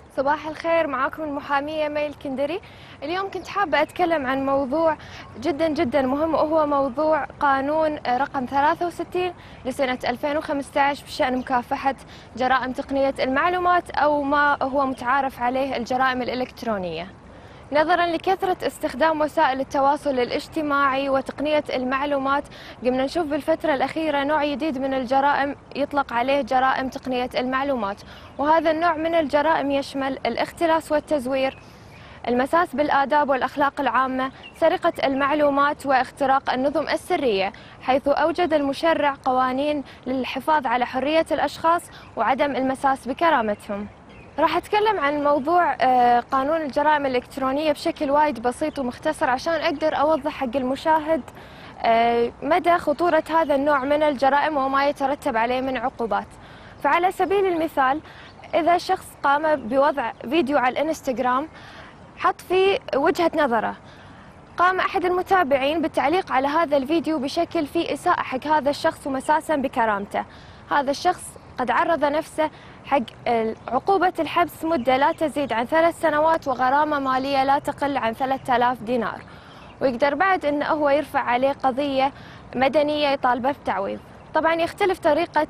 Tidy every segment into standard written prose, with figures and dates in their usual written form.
صباح الخير، معاكم المحامية مي الكندري. اليوم كنت حابة أتكلم عن موضوع جدا جدا مهم، وهو موضوع قانون رقم 63 لسنة 2015 بشأن مكافحة جرائم تقنية المعلومات، أو ما هو متعارف عليه الجرائم الإلكترونية. نظراً لكثرة استخدام وسائل التواصل الاجتماعي وتقنية المعلومات، قمنا نشوف بالفترة الأخيرة نوع جديد من الجرائم يطلق عليه جرائم تقنية المعلومات، وهذا النوع من الجرائم يشمل الاختلاس والتزوير، المساس بالآداب والأخلاق العامة، سرقة المعلومات، واختراق النظم السرية، حيث أوجد المشرع قوانين للحفاظ على حرية الأشخاص وعدم المساس بكرامتهم. راح أتكلم عن موضوع قانون الجرائم الإلكترونية بشكل وايد بسيط ومختصر عشان أقدر أوضح حق المشاهد مدى خطورة هذا النوع من الجرائم وما يترتب عليه من عقوبات. فعلى سبيل المثال، إذا شخص قام بوضع فيديو على الإنستغرام حط فيه وجهة نظره، قام أحد المتابعين بالتعليق على هذا الفيديو بشكل فيه إساءة حق هذا الشخص ومساسا بكرامته، هذا الشخص قد عرض نفسه حق عقوبة الحبس مدة لا تزيد عن 3 سنوات وغرامة مالية لا تقل عن 3000 دينار، ويقدر بعد أنه هو يرفع عليه قضية مدنية يطالبه بتعويض. طبعا يختلف طريقة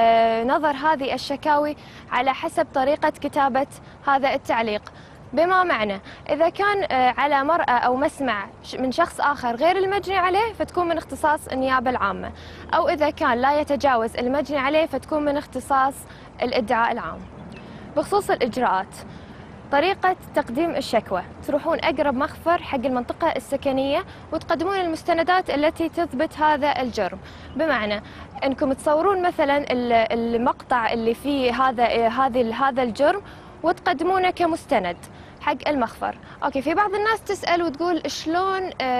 نظر هذه الشكاوي على حسب طريقة كتابة هذا التعليق، بما معنى إذا كان على مرأة أو مسمع من شخص آخر غير المجني عليه فتكون من اختصاص النيابة العامة، أو إذا كان لا يتجاوز المجني عليه فتكون من اختصاص الادعاء العام. بخصوص الإجراءات، طريقة تقديم الشكوى، تروحون أقرب مخفر حق المنطقة السكنية وتقدمون المستندات التي تثبت هذا الجرم، بمعنى أنكم تصورون مثلا المقطع اللي فيه هذا الجرم وتقدمونه كمستند حق المخفر. اوكي، في بعض الناس تسأل وتقول شلون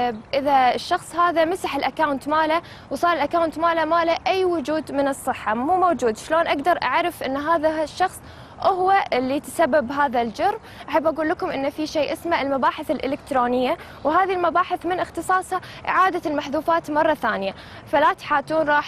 اذا الشخص هذا مسح الاكونت ماله وصار الاكونت ماله اي وجود من الصحة مو موجود، شلون اقدر اعرف ان هذا الشخص هو اللي تسبب هذا الجرم؟ احب اقول لكم ان في شيء اسمه المباحث الالكترونيه، وهذه المباحث من اختصاصها اعاده المحذوفات مره ثانيه، فلا تحاتون، راح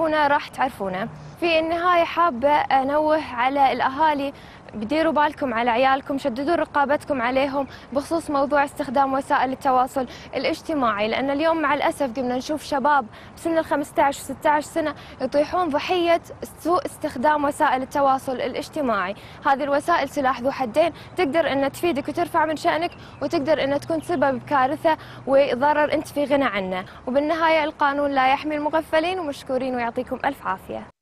تعرفونه. في النهايه حابه انوه على الاهالي، بديروا بالكم على عيالكم، شددوا رقابتكم عليهم بخصوص موضوع استخدام وسائل التواصل الاجتماعي، لأن اليوم مع الأسف قمنا نشوف شباب بسن 15 و 16 سنة يطيحون ضحية سوء استخدام وسائل التواصل الاجتماعي. هذه الوسائل سلاح ذو حدين، تقدر أن تفيدك وترفع من شأنك، وتقدر أن تكون سبب كارثة وضرر أنت في غنى عنه. وبالنهاية القانون لا يحمي المغفلين، ومشكورين ويعطيكم ألف عافية.